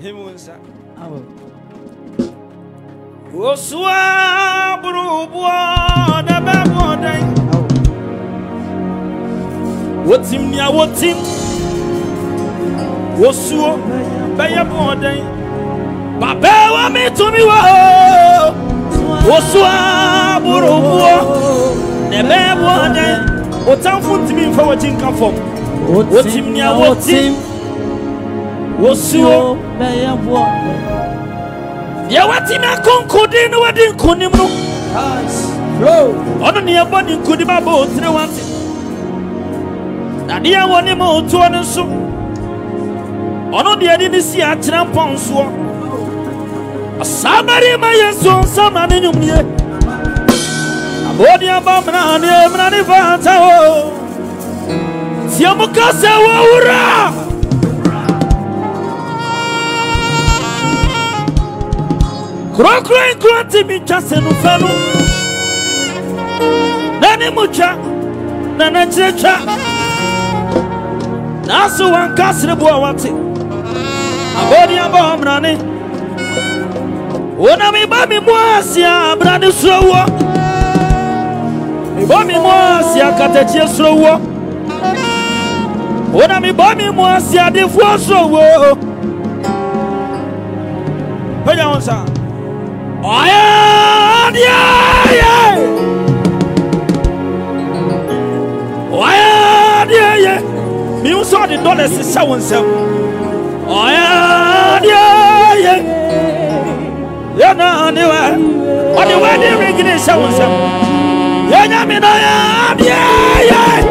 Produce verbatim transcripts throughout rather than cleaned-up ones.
Himunsa. Oswa brubo da babo dai. Wotim nia wotim. Osuo beye bo dai. Baba wa me to mi wo. Oswa brubo da babo dai. Otamfu ntimi fa wajin kan fom. Wotim nia wotim. Osuo beye bo. Ya wati na konkodi no wadi nkonim no. Flow. Ono ne yabodi nkodi ba bo tre wati. Na dia woni mo otuo ne so. Ono de adi ni si akyera ponso. Asamari ma yeso sama ne nyumnie. Abodi abamna ne mna ne fanta o. Tiamu kase wo ura. Kro kro kro ti mi chase no fanu. Nani mucha. Nana checha. Nasu wan kasre bo wati. Abodi abamrane. Ona mi ba mi muasia brane srowo. Mi ba mi muasia katechi srowo. Ona mi ba mi muasia defu srowo. Penya onsa. Oh yeah, yeah, yeah. Oh yeah, yeah, yeah. Me saw the dollars is so and so. Oh yeah, yeah, yeah. Yeah, no, no. What the wedding ring is so and so. Yeah, yeah, me no, yeah, yeah, yeah.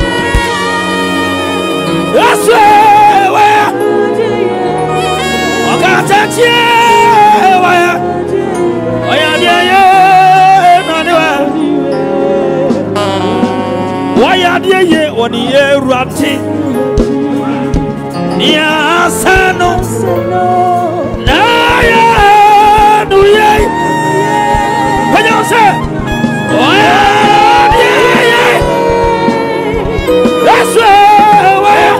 That's where, where. I got that, yeah, where. Oh yeah, yeah, yeah, no, no. Why are you here on the air, Ratty? Nia Sano, Naya, do ye? What you say? Oh yeah, yeah, yeah. That's where.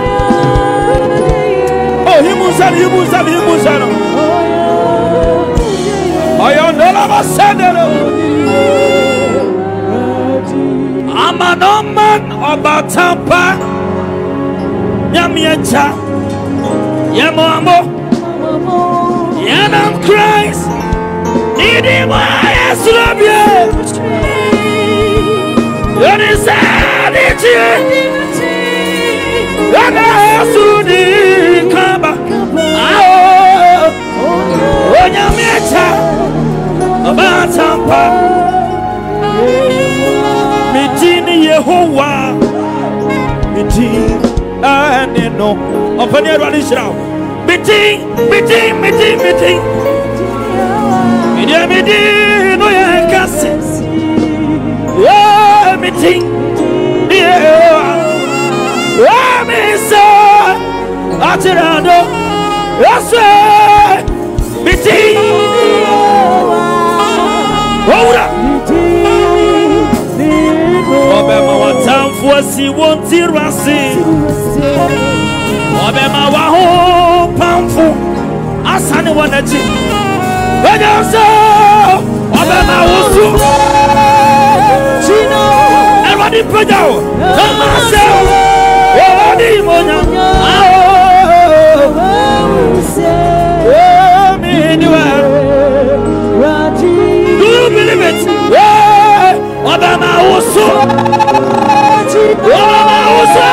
Oh, he moves up, he moves up, he moves up. I'm an old man about Tampa. Yamiacha Yamamo Yanam Christ. Need him, I love you. What is that? And I should come back. Oh, Yamiacha. About Tampa, meeting Yehovah, meeting, and no, open your radish now. Meeting, meeting, meeting, meeting. Meeting, meeting, no, yeah, casses. Yeah, meeting, yeah, yeah, me so, Atirado, yes, sir, meeting. Obema wa tamfo si wonti rasi. Obema wa ho pamfo asane wanachi. Ejaso obema wosu. Chino everybody pejao. Amase everybody monya. Oh me niwa. Do you believe it? Yeah. Obama also. Obama also.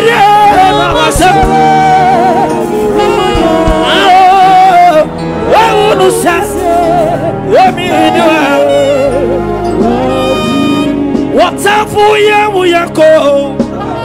What's up for you? We are cold.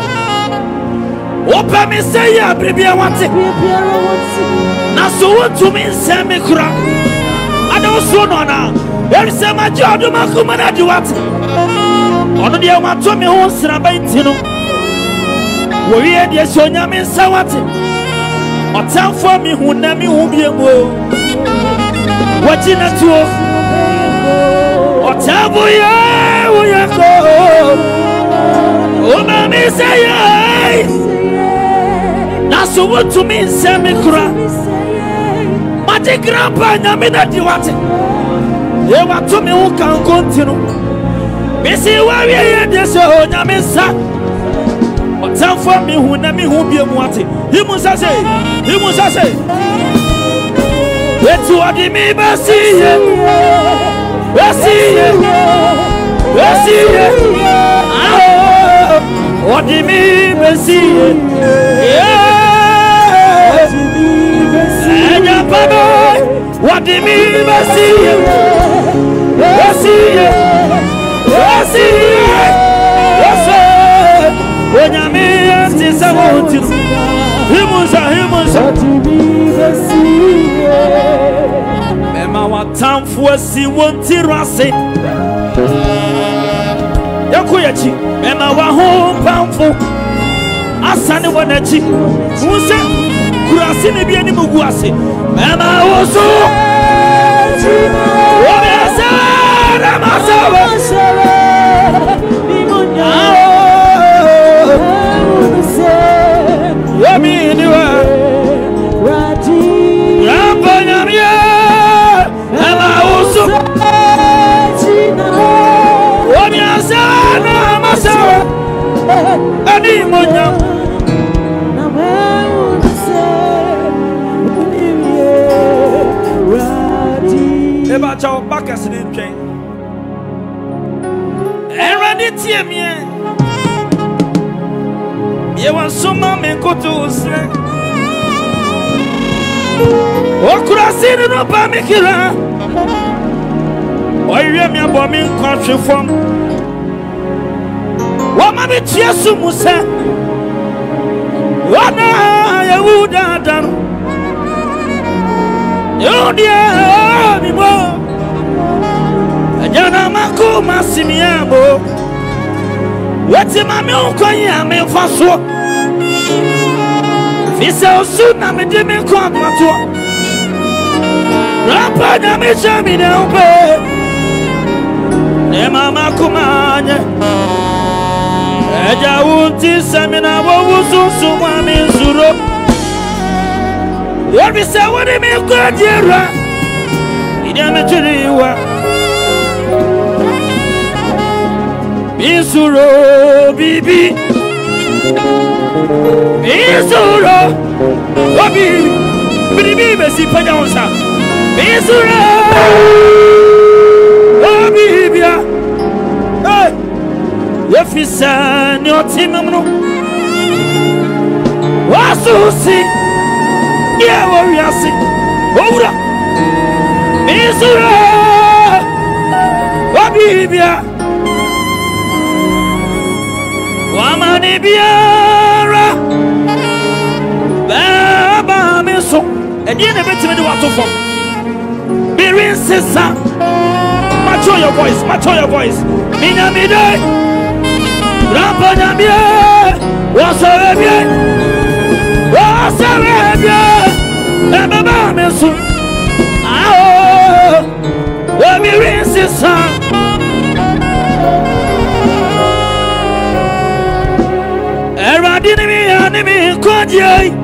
Open me say ya, baby. I want it. Now, so what to me? Send me crap. I don't so no now. There is a major do my commander do what? On the other to me, who's a baitino. We had your son, I mean, so what? Or tell for me who name me who be a boy. Watching a tour. Or tell for you, we are go. Oh, mammy, say, that's what to me, send me crap. Adi grandpa nyamina diwate. Ye watu mi uka continue. Bisi wawi ye dese ho nyamisa. Otamfo mi hu na mi hu bie mu ate. Himu sase, himu sase. Wetu adi mi basi ye. Basi ye. Basi ye. Ah, adi mi basi ye. Yeah. Enya baba, adi mi basi ye. Basi ye. Basi ye. Basi. When I'm here, since I want to, he was a he was a Mema wa time for si wanti rase. Yakuyachi, Mema wa home pamfo. Asane wanachi. Unse kurasi ni bi ani muguase. Mema woso. Wabesa ramasawa. Yami niwa Rati Rampa nyamye Ema usu Wami asana masawa Ani monya Eba chao baka sini chen Era ni tie mie Ye wan soma me koto usre Okura sinu no pa me kira Oye mi abo mi country from Wa ma me tia sumusa Wana ya wuda dan Yodia mi mo Ajana mako masimiabo Wati mami ukonya me faso Fisa usuna me di me kwa matua Rapa na me chami na upe Ne mama kumanye Eja unti semina wawususu mwami nzuro Yabisa wadi me kwa jira Ida me chiriwa Bisuro bibi Bisuro Obi Bibi besi panya onsa Bisuro Obi bia Hey Yefisa ni otimamno Wasusi Ye woriasi Owura Bisuro Obi bia Wamani biara Baba meso Edi ne betime de wato fom Birin sisa Mature your voice, mature your voice Minya midai Rampa nyambie Wasarebie Wasarebie Baba meso Ao Birin sisa Eradini mi animi kodye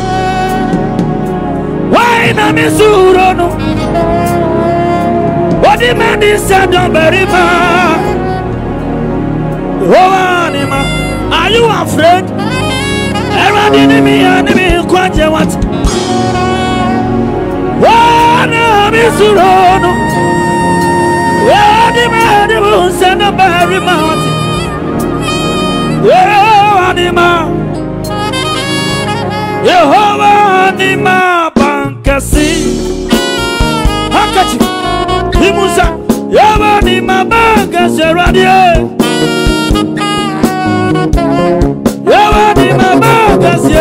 Why na mi suro no Wadi mendi sadon berima Oh anima Are you afraid? Eradini mi animi kodye what? Why na mi suro no Wadi mendi sadon berima Oh anima Yehovah anima bankasi Hakachi Himusa Yehovah anima bankasi radie Yehovah anima bankasi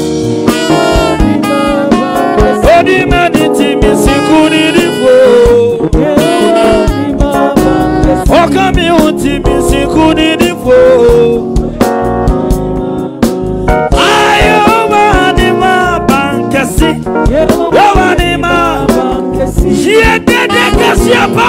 Odi mediti misikuni difo Okami uti misikuni difo Yawanima Shie dede kasiapa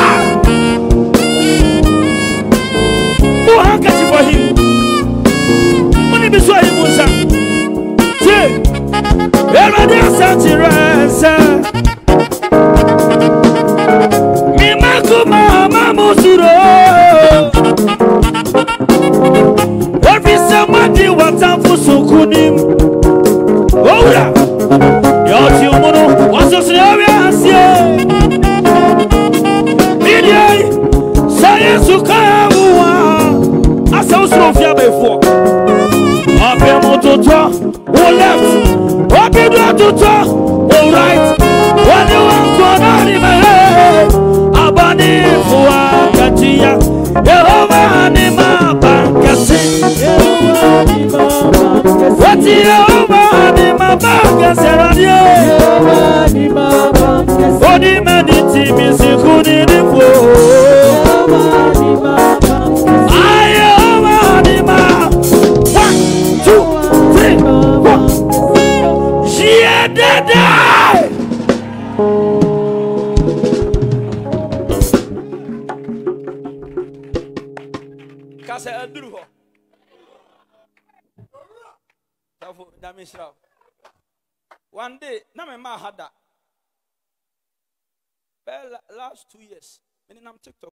Uhankachi for him Muni biswa himusa Che Eradi asanti resa Yoti umuno wasosrewe asie. Media say sukawa. Asa usrofia before. Ape mototo o left. Ape mototo o right. When you want to know me, abani fuwa katia. Yehova ni mabangasi. Wati Yehova ni mabangasi radio. Yehova ni mabangasi. Odi mediti misikuni ni fo. Yehova ni mabangasi. Ay Yehova ni ma. One, two, three, four. Jiedede. Kase aduru ho. Tafo damishra. One day na me ma hada. Last two years. Meni nam TikTok.